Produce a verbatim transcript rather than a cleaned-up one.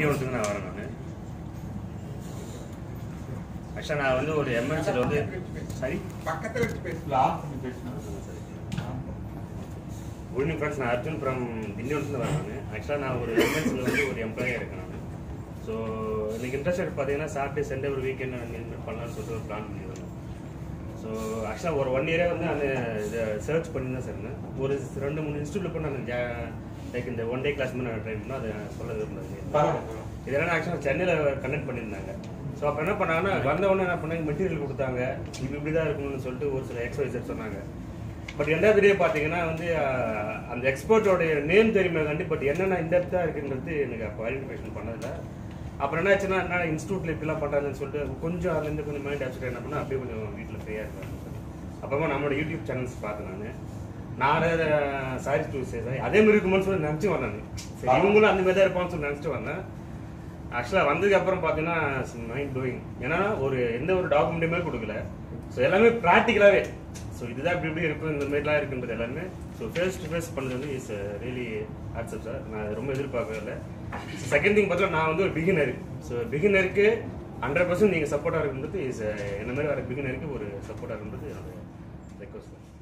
திண்டிவனத்துக்கு நான் வரேன். நான் ஆக்சுவலாக நான் வந்து ஒரு எம்என்சியில் வந்து சரி பக்கத்தில் வச்சு பேசலாம். குட் ஈவினிங் ஃப்ரெண்ட்ஸ், நான் அர்ஜுன் ஃப்ரம் திண்டிவனத்துலேருந்து வரேன். நான் ஆக்சுவலாக நான் ஒரு எம்என்சியில் வந்து ஒரு எம்ப்ளாயாக இருக்கேன். நான் ஸோ எனக்கு இன்ட்ரெஸ்ட் பார்த்தீங்கன்னா சாட்டர்டே சண்டே ஒரு வீக்கெண்ட் இன்வெஸ்ட் பண்ணலாம்னு சொல்லிட்டு ஒரு பிளான் பண்ணி வரேன். ஸோ ஆக்சுவலாக ஒரு ஒன் இயரே வந்து நான் இதை சர்ச் பண்ணி தான் சார் ஒரு ரெண்டு மூணு இன்ஸ்டியூட்டில் போய் நான் ஜா லைக் இந்த ஒன் டே கிளாஸ் மாதிரி நான் ட்ரை பண்ணோம். அதை சொல்ல விரும்புறது இதெல்லாம் ஆக்சுவலாக சென்னையில் கண்டக்ட் பண்ணியிருந்தாங்க. ஸோ அப்போ என்ன பண்ணாங்கன்னா வந்தவொடனே என்ன பண்ணாங்க, மெட்டீரியல் கொடுத்தாங்க, இது இப்படி தான் இருக்கணும்னு சொல்லிட்டு ஒரு சில எக்ஸ்பைசர் சொன்னாங்க. பட் ரெண்டாவது டே பார்த்தீங்கன்னா வந்து அந்த எக்ஸ்பர்ட்டோடைய நேம் தெரியுமே கண்டி, பட் என்னென்ன இன்டெப்த்தாக இருக்குன்றது எனக்கு அப்போ ஐடென்டிஃபிகேஷன் பண்ணதில்லை. அப்புறம் என்ன ஆச்சுன்னா என்ன இன்ஸ்டியூட்டில் இப்படிலாம் பண்ணுறாங்கன்னு சொல்லிட்டு கொஞ்சம் அதுலேருந்து கொஞ்சம் மைண்ட் ஆப்செட் என்ன பண்ணால் அப்படியே கொஞ்சம் வீட்டில் ஃப்ரீயாக இருக்காங்க. அப்புறமா நம்மளோட யூடியூப் சேனல்ஸ் பார்த்தேன். நான் நான் சாரி டூ சே சாரி அதே மாதிரி இருக்குமோன்னு சொல்லி நினச்சி வந்தேன். சரி இவங்களும் அந்த மாதிரி தான் இருப்பான்னு சொல்லி நினச்சிட்டு வந்தேன். ஆக்சுவலாக வந்ததுக்கு அப்புறம் பார்த்தீங்கன்னா மைண்ட் ப்ளோயிங். ஏன்னா ஒரு எந்த ஒரு டாக்குமெண்ட்டுமே கொடுக்கல. ஸோ எல்லாமே ப்ராக்டிக்கலாகவே ஸோ இதுதான் இப்படி இப்படி இருக்கும், இந்த மாதிரிலாம் இருக்குன்றது எல்லாமே ஸோ ஃபேஸ் டு ஃபேஸ் பண்ணுறது வந்து இஸ் ரியலி ஆட்ஸ்அப் சார். நான் ரொம்ப எதிர்பார்க்கவே இல்லை. செகண்ட் திங் பார்த்தா நான் வந்து ஒரு பிகினர். ஸோ பிகினருக்கு ஹண்ட்ரட் பர்சன்ட் நீங்கள் சப்போர்ட்டாக இருக்குன்றது இஸ் என்ன மாதிரி வர பிகினருக்கு ஒரு சப்போர்ட்டாக இருக்குன்றது என்னோட ரெக்வஸ்ட்.